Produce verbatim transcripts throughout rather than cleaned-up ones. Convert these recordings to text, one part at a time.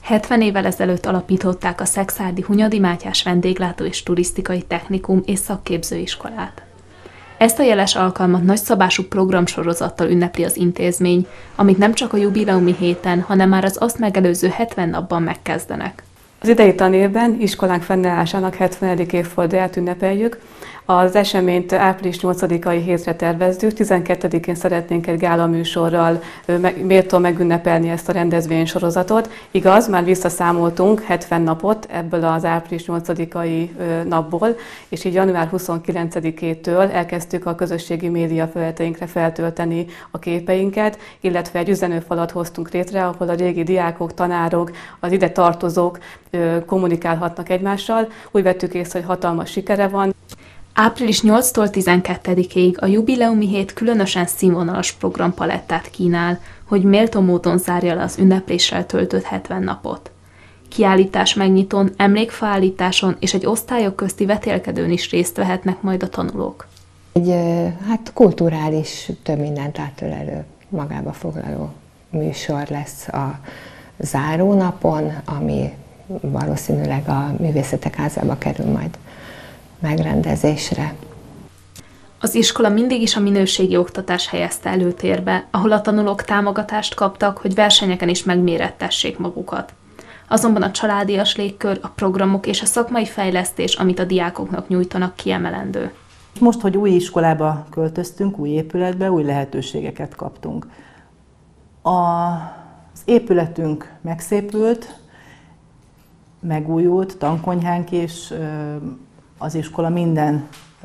hetven évvel ezelőtt alapították a Szekszárdi Hunyadi Mátyás Vendéglátó és Turisztikai Technikum és Szakképzőiskolát. Ezt a jeles alkalmat nagyszabású programsorozattal ünnepli az intézmény, amit nem csak a jubileumi héten, hanem már az azt megelőző hetven napban megkezdenek. Az idei tanévben iskolánk fennállásának hetvenedik évfordulóját ünnepeljük. Az eseményt április nyolcadikai hétre tervezzük, tizenkettedikén szeretnénk egy gála műsorral méltó megünnepelni ezt a rendezvénysorozatot. Igaz, már visszaszámoltunk hetven napot ebből az április nyolcadikai napból, és így január huszonkilencedikétől elkezdtük a közösségi média felületeinkre feltölteni a képeinket, illetve egy üzenőfalat hoztunk létre, ahol a régi diákok, tanárok, az ide tartozók kommunikálhatnak egymással. Úgy vettük észre, hogy hatalmas sikere van. április nyolcadikától tizenkettedikéig a jubileumi hét különösen színvonalas programpalettát kínál, hogy méltó módon zárja le az ünnepléssel töltött hetven napot. Kiállítás megnyitón, emlékfaállításon és egy osztályok közti vetélkedőn is részt vehetnek majd a tanulók. Egy hát kulturális, több mindent átölelő, magába foglaló műsor lesz a zárónapon, ami valószínűleg a Művészetek Házába kerül majd megrendezésre. Az iskola mindig is a minőségi oktatás helyezte előtérbe, ahol a tanulók támogatást kaptak, hogy versenyeken is megmérettessék magukat. Azonban a családias légkör, a programok és a szakmai fejlesztés, amit a diákoknak nyújtanak, kiemelendő. Most, hogy új iskolába költöztünk, új épületbe, új lehetőségeket kaptunk. Az épületünk megszépült, megújult, tankonyhánk is, az iskola minden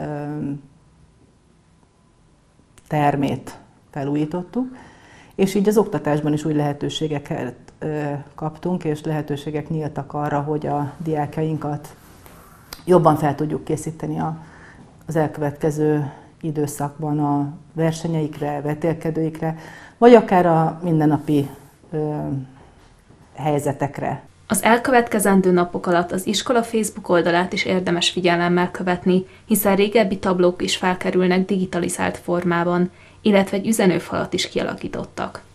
termét felújítottuk, és így az oktatásban is új lehetőségeket kaptunk, és lehetőségek nyíltak arra, hogy a diákjainkat jobban fel tudjuk készíteni az elkövetkező időszakban a versenyeikre, vetélkedőikre, vagy akár a mindennapi helyzetekre. Az elkövetkezendő napok alatt az iskola Facebook oldalát is érdemes figyelemmel követni, hiszen régebbi tablók is felkerülnek digitalizált formában, illetve egy üzenőfalat is kialakítottak.